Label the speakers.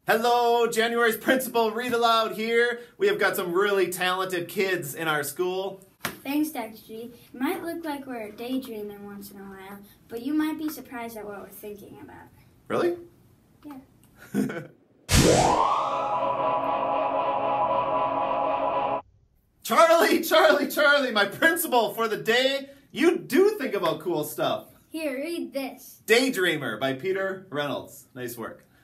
Speaker 1: Hello, January's Principal Read Aloud here. We have got some really talented kids in our school.
Speaker 2: Thanks, Dr. G. It might look like we're daydreaming once in a while, but you might be surprised at what we're thinking about.
Speaker 1: Really?
Speaker 2: Yeah.
Speaker 1: Charlie, my principal for the day. You do think about cool stuff.
Speaker 2: Here, read this.
Speaker 1: Daydreamer by Peter Reynolds. Nice work.